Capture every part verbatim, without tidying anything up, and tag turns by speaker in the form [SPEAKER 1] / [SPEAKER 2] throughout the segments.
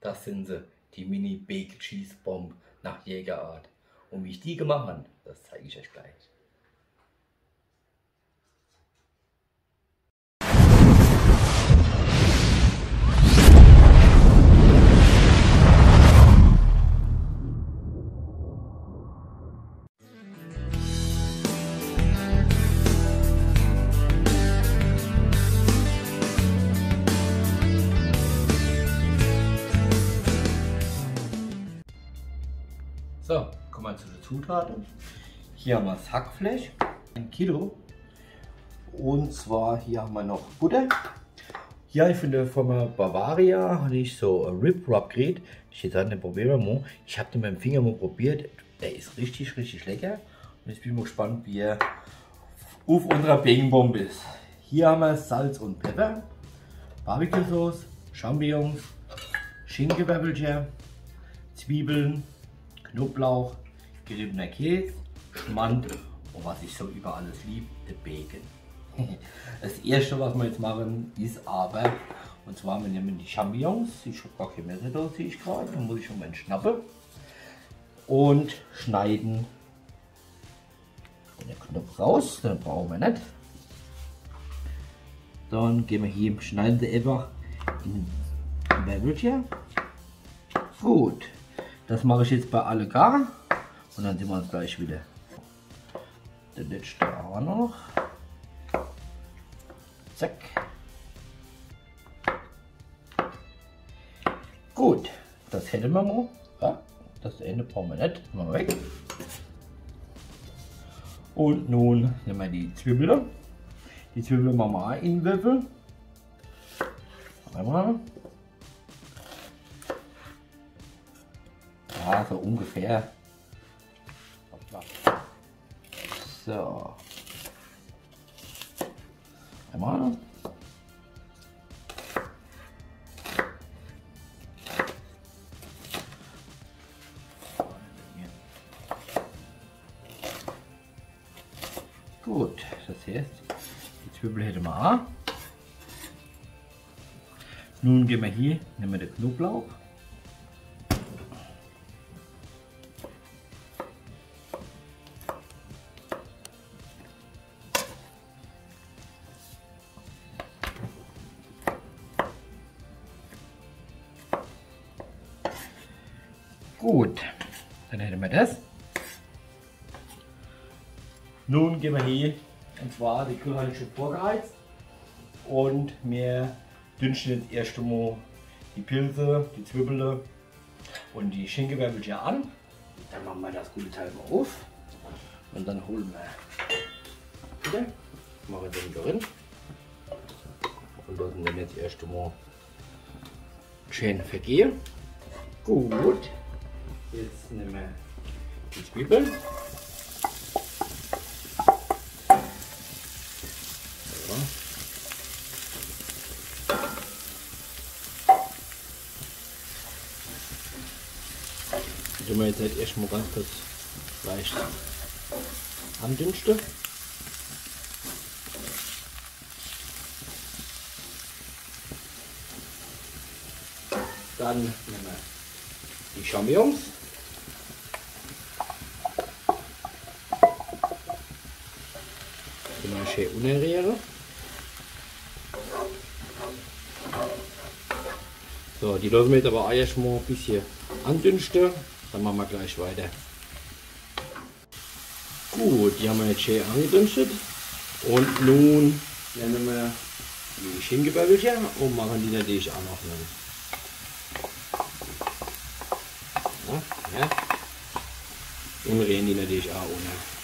[SPEAKER 1] Das sind sie, die Mini Bacon Cheese Bomb nach Jägerart. Und wie ich die gemacht habe, das zeige ich euch gleich. So, kommen wir zu den Zutaten. Hier haben wir das Hackfleisch, ein Kilo. Und zwar hier haben wir noch Butter. Hier ich finde von der Bavaria habe ich so ein Rib Rub Gerät. Ich jetzt nicht probieren mal. Ich habe den mit dem Finger mal probiert. Der ist richtig, richtig lecker. Und jetzt bin ich mal gespannt, wie er auf unserer Bacon Bomb ist. Hier haben wir Salz und Pfeffer, Barbecue Sauce, Champignons, Schinkenbäbbelchen, Zwiebeln, Knoblauch, geriebener Käse, Schmand und was ich so über alles liebe, der Bacon. Das erste, was wir jetzt machen, ist aber, und zwar wir nehmen die Champignons, ich habe gar keine Messer da, sehe ich gerade, dann muss ich schon mal schnappen und schneiden den Knopf raus, den brauchen wir nicht. Dann gehen wir hier, schneiden sie einfach in ein Bäbbelchen. Gut. Das mache ich jetzt bei alle gar und dann sehen wir uns gleich wieder. Der letzte auch noch. Zack. Gut, das hätten wir mal. Ja, das Ende brauchen wir nicht. Mal weg. Und nun nehmen wir die Zwiebeln. Die Zwiebeln machen wir auch in Würfel. Einmal. Ja, so ungefähr. So. Einmal. Gut, das heißt, die Zwiebel hätten wir auch. Nun gehen wir hier, nehmen wir den Knoblauch. Gut, dann hätten wir das. Nun gehen wir hier, und zwar die Küche habe ich schon vorgeheizt und wir dünsten jetzt erst einmal die Pilze, die Zwiebeln und die Schinkenbäbbelchen an. Dann machen wir das gute Teil mal auf und dann holen wir wieder, machen den drin und lassen den jetzt erst einmal schön vergehen. Gut. Jetzt nehmen wir die Zwiebeln. So. Die tun wir jetzt halt erstmal ganz kurz leicht andünsten. Dann nehmen wir die Champignons. Genau, schön unrühren. So, die lassen wir jetzt aber auch erstmal ein bisschen andünsten. Dann machen wir gleich weiter. Gut, die haben wir jetzt schön angedünstet. Und nun nehmen wir die Schinkenbäbbelchen und machen die natürlich auch noch rein. Ja, ja. Und rühren die natürlich auch ohne.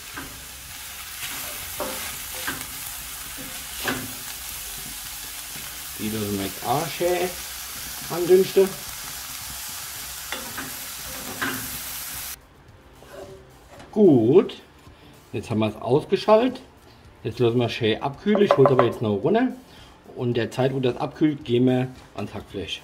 [SPEAKER 1] Die lassen wir jetzt auch schön andünsten. Gut, jetzt haben wir es ausgeschaltet. Jetzt lassen wir schön abkühlen. Ich hole es aber jetzt noch runter. Und der Zeit, wo das abkühlt, gehen wir ans Hackfleisch.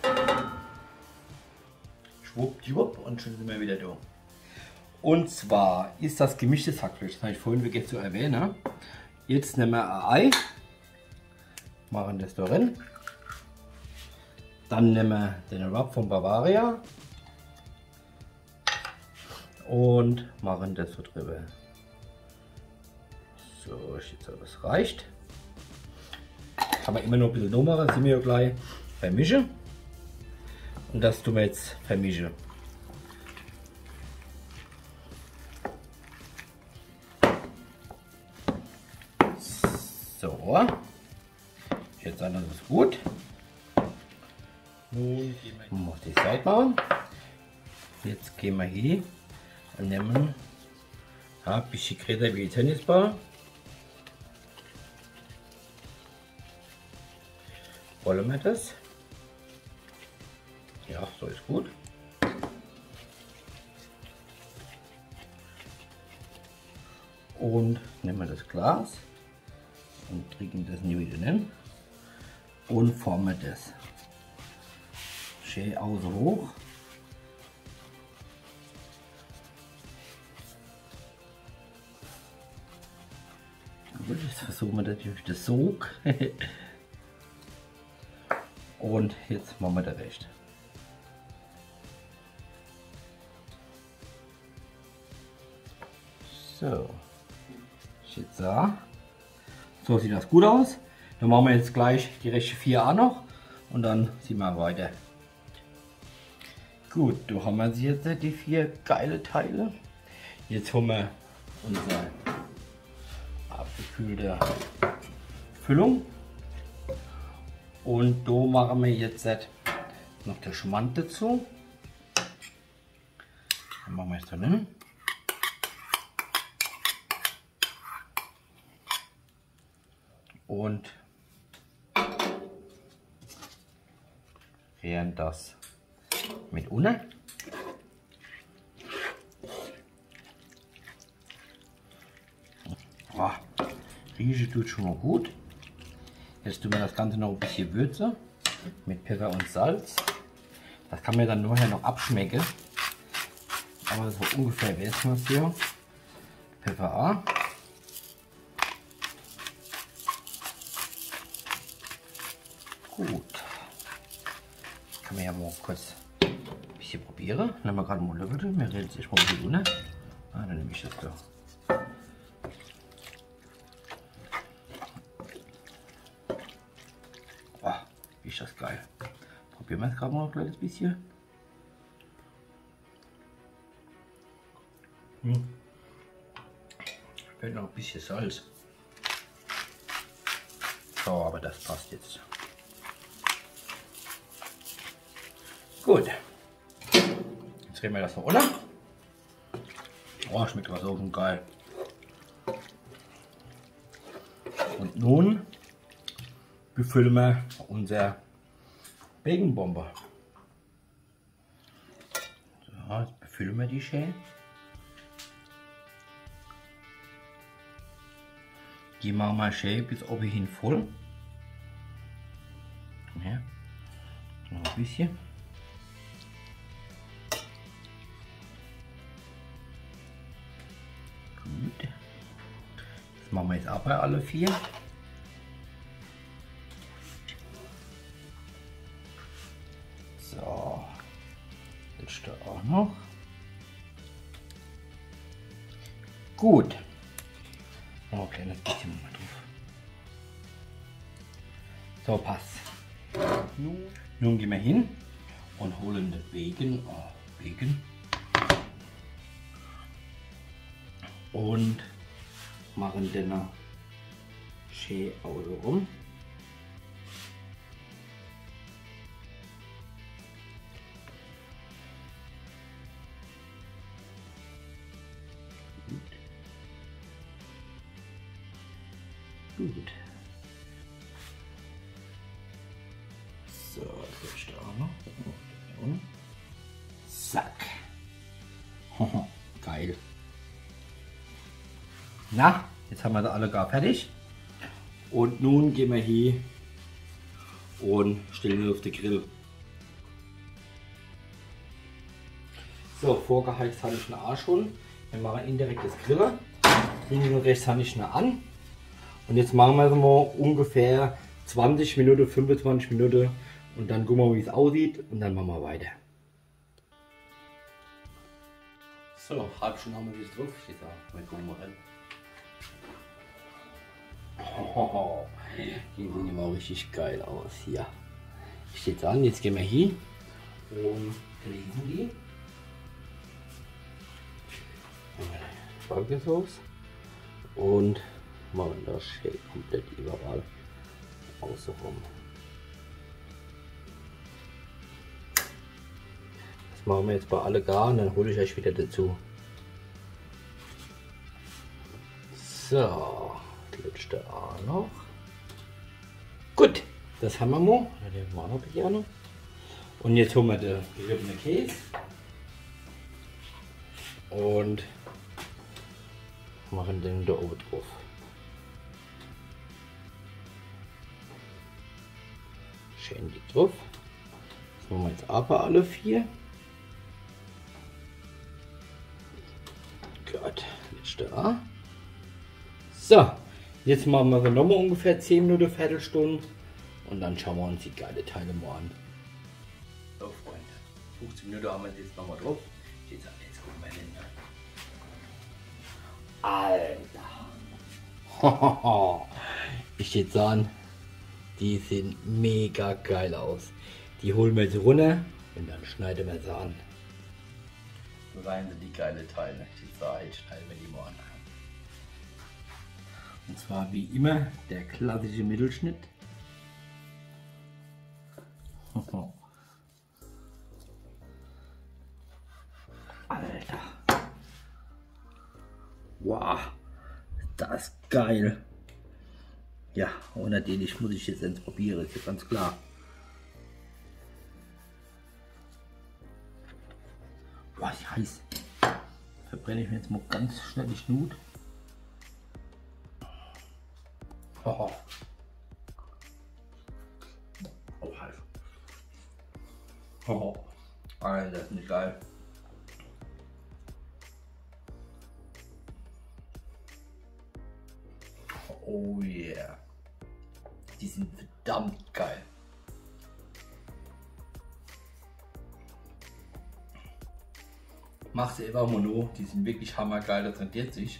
[SPEAKER 1] Schwuppdiwupp und schon sind wir wieder da. Und zwar ist das gemischtes Hackfleisch. Das habe ich vorhin vergessen zu erwähnen. Jetzt nehmen wir ein Ei, machen das da rein. Dann nehmen wir den Wrap von Bavaria und machen das so drüber. So, ich jetzt das reicht. Kann man immer noch ein bisschen noch machen, sind wir ja gleich vermischen. Und das tun wir jetzt vermischen. So, jetzt alles ist gut. Nun muss die Seite machen. Jetzt gehen wir hier und nehmen ja, ein bisschen größer wie die Tennisball. Wollen wir das? Ja, so ist gut. Und nehmen wir das Glas und drücken das wieder hin und formen das. Schön außen hoch. Gut, jetzt versuchen wir natürlich das Sog. Und jetzt machen wir den Rest. So, jetzt da. So sieht das gut aus. Dann machen wir jetzt gleich die rechte vier auch noch und dann sehen wir weiter. Gut, da haben wir jetzt die vier geile Teile. Jetzt haben wir unsere abgekühlte Füllung. Und da machen wir jetzt noch den Schmand dazu. Dann machen wir es drin. Und rühren das mit unten. Oh, riechen tut schon mal gut. Jetzt tun wir das Ganze noch ein bisschen würzen mit Pfeffer und Salz. Das kann man dann nachher noch abschmecken. Aber so ungefähr wissen wir es hier. Pfeffer A. Gut. Kann man ja mal kurz ein bisschen probieren. Dann nehmen wir gerade mal Löffel. Wir reden sich mal ein bisschen runter. Ah, dann nehme ich das da. Ist das geil. Probieren wir es gerade mal noch ein kleines bisschen. Hm. Fehlt noch ein bisschen Salz. So, aber das passt jetzt. Gut. Jetzt drehen wir das noch runter. Oh, schmeckt was so geil. Und nun befüllen wir unser Baconbomber. So, jetzt befüllen wir die schön. Die machen wir schön bis oben hin voll. Ja, noch ein bisschen. Gut. Das machen wir jetzt auch bei alle vier. So, das steht auch noch. Gut. Noch ein kleines bisschen mal drauf. So, passt. Nun, nun gehen wir hin und holen den Bacon. Oh, Bacon. Und machen den noch schön außen rum. Gut. So, das ist da auch noch. Und zack. Geil. Na, jetzt haben wir sie alle gar fertig. Und nun gehen wir hier und stellen wir auf den Grill. So, vorgeheizt habe ich ihn auch schon. Wir machen indirekt das Grillen. Links und rechts habe ich ihn an. Und jetzt machen wir es mal ungefähr zwanzig Minuten, fünfundzwanzig Minuten Und dann gucken wir, wie es aussieht und dann machen wir weiter. So, halb schon haben wir das drauf. Ich sage, wir gucken mal rein. Oh, die sehen immer richtig geil aus hier. Ich stehe jetzt an, jetzt gehen wir hier und lesen die. Spargelsoße und machen das schön komplett überall außenrum. Das machen wir jetzt bei alle gar und dann hole ich euch wieder dazu. So, das letzte auch noch. Gut, das haben wir mal. Den machen wir gerne. Und jetzt holen wir den geriebenen Käse und machen den da oben drauf. Schön dick drauf. Das machen wir jetzt aber alle vier. Gut, letzte A. So, jetzt machen wir nochmal ungefähr zehn Minuten, Viertelstunde und dann schauen wir uns die geile Teile mal an. So Freunde, fünfzehn Minuten haben wir jetzt nochmal drauf. Jetzt, jetzt gucken wir hin. Alter! Ich würde sagen, die sehen mega geil aus. Die holen wir jetzt runter und dann schneiden wir sie an. So seien sie die geile Teile. Die Seite schneiden wir die mal an. Und zwar wie immer der klassische Mittelschnitt. Alter. Wow, das ist geil. Ja, ohne den ich muss ich jetzt ins probieren, ist ja ganz klar. Boah, ist heiß. Verbrenne ich mir jetzt mal ganz schnell die Schnut. Oh. Oh, heiß. Oh. Alter, das ist nicht geil. Oh yeah. Die sind verdammt geil. Mach sie einfach mono, die sind wirklich hammergeil, das rentiert sich.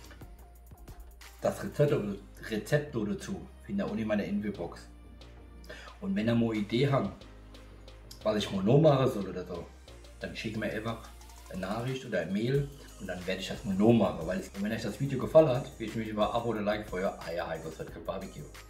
[SPEAKER 1] Das Rezept, Rezept dazu findet ihr unten in meiner Infobox. Und wenn ihr mal eine Idee habt, was ich mono machen soll oder so, dann schickt mir einfach eine Nachricht oder ein Mail und dann werde ich das mono machen. Weil es, wenn euch das Video gefallen hat, würde ich mich über Abo oder Like freuen. Ah ja, Heiko, das wird Barbecue.